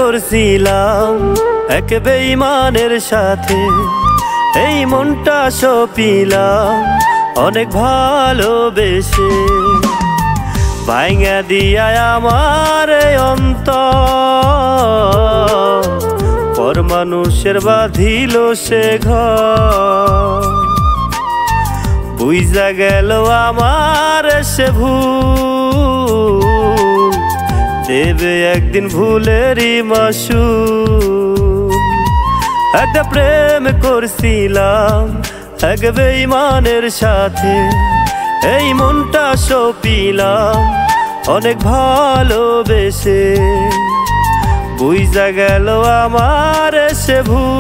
করছিলাম এক বেঈমানের সাথে, এই মনটা সপিলাম অনেক ভালোবেসে। ভাঙা দিয়া আমার অন্তর, পর মানুষের বাঁধিল সে ঘর। বুঝা গেল আমার সে ভুল, দেবে একদিন ভুলেরই মাসুল। একটা প্রেম করছিলাম এক বেঈমানের সাথে, এই মনটা সপিলাম অনেক ভালোবেসে। বুঝা গেল আমার সে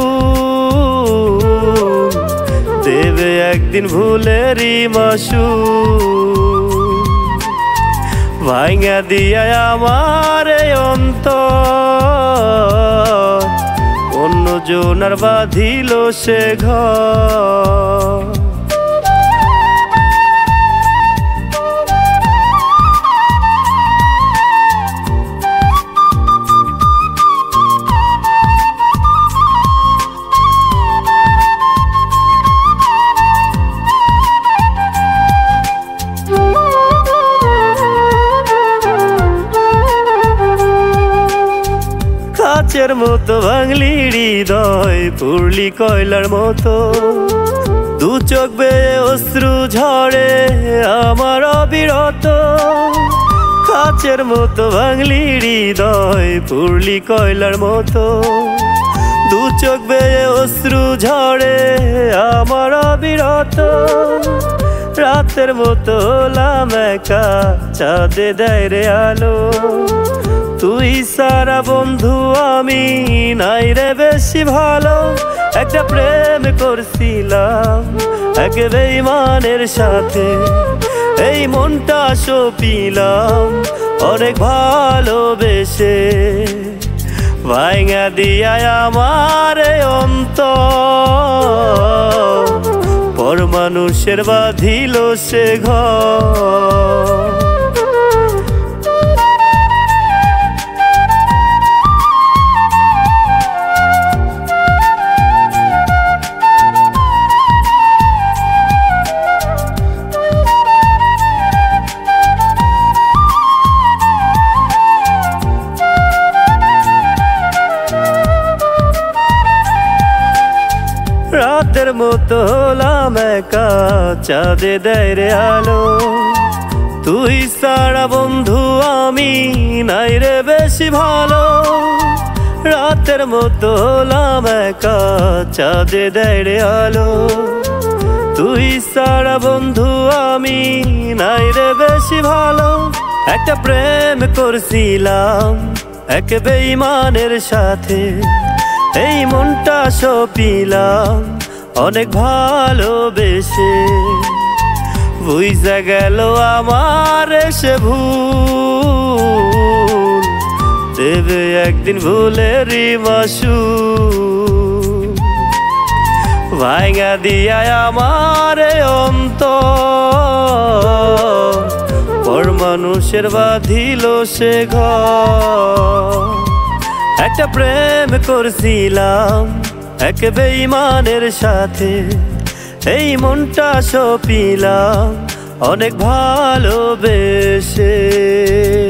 ভুল, দেবে একদিন ভুলেরই মাসুল। ভাঙা দিয়া আমার অন্তর, অন্য জনার বাঁধিল সে ঘর। কাচের মতো ভাঙলি হৃদয়, পুড়লি কয়লার মতো। দু চোখ বেয়ে অশ্রু ঝরে আমার অবিরত। কাচের মতো ভাঙলি হৃদয়, পুড়লি কয়লার মতো। দু চোখ বেয়ে অশ্রু ঝরে আমার অবিরত। রাতের মতো হলাম একা, চাঁদে দেয় রে আলো। তুই সারা বন্ধু আমি নাই রে বেশি ভালো। একটা প্রেম করছিলাম এক বেঈমানের সাথে, এই মনটা সপিলাম অনেক ভালোবেসে। ভাঙা দিয়া আমার অন্তর, পর মানুষের বাঁধিল সে ঘর। রাতের মতো হলাম একা, চাঁদে দেয় রে আলো। তুই সারা বন্ধু আমি নাই রে বেশি ভালো। রাতের মতো হলাম একা, চাঁদে দেয় রে আলো। তুই সারা বন্ধু আমি নাই রে বেশি ভালো। একটা প্রেম করছিলাম এক বেঈমানের সাথে, এই মনটা সপিলাম অনেক ভালোবেসে। বুঝা গেল আমার সে ভুল, দেবে একদিন ভুলেরই মাসুল। ভাঙা দিয়া আমার অন্তর, পর মানুষের বাঁধিল সে ঘর। একটা প্রেম করছিলাম এক বেঈমানের সাথে, এই মনটা সপিলাম অনেক ভালোবেসে।